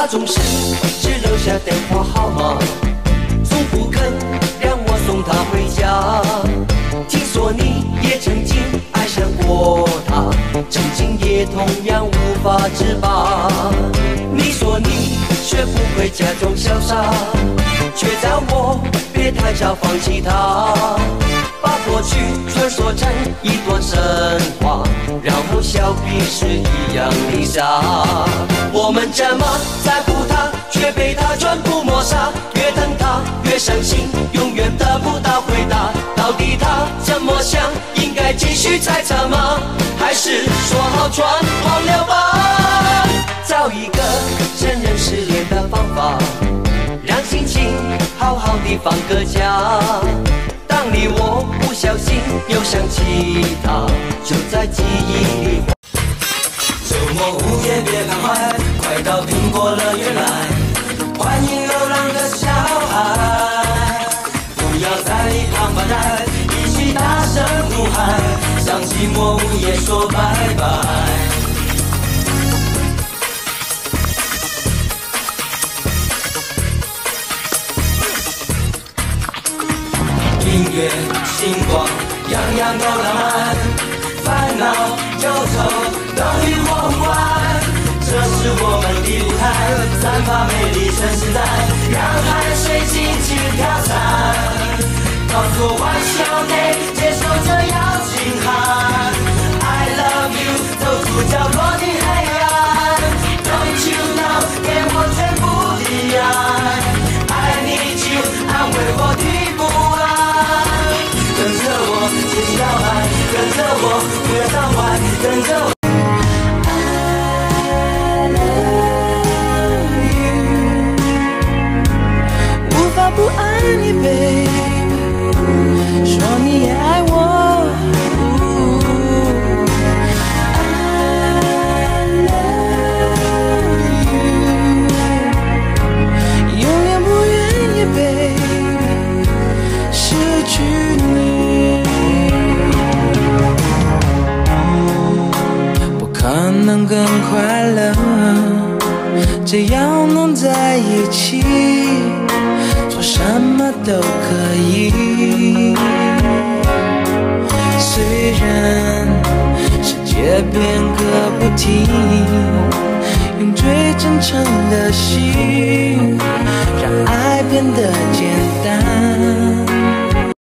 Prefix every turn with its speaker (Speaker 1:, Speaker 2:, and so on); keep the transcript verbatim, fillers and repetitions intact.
Speaker 1: 他总是只留下电话号码，从不肯让我送他回家。听说你也曾经爱上过他，曾经也同样无法自拔。你说你学不会假装潇洒，却叫我别太早放弃他，把过去传说成一段神话，然后笑彼此一样的傻。我们这么在乎他，却被他全部抹杀，越疼他越伤心，永远得不到回答。到底他怎么想？应该继续猜测吗？还是说好全忘了吧？找一个承认失恋的方法，让心情好好地放个假。当你我不小心又想起他，就在记忆里。周末午夜别徘徊，快到苹果乐园来，欢迎流浪的小孩，不要在一旁发呆，一起大声呼喊，向寂寞午夜说拜拜。音乐、星光，样样都浪漫，烦恼、忧愁都与我无关。这是我们的舞台，散发美丽趁现在，让汗水尽情飘散。告诉我 What's your name， 接受这邀请函 I love you， 走出角落的黑暗。Don't you know， 给我全部的爱。I need you， 安慰我的不安。跟着我，尽情摇摆，跟着我，不要伤怀，跟着我。不爱你 baby， 说你也爱我、I love you， 永远不愿意 baby 失去你，不可能更快乐，只要能在一起，什么都可以，虽然世界变个不停，用最真诚的心，让爱变得简单。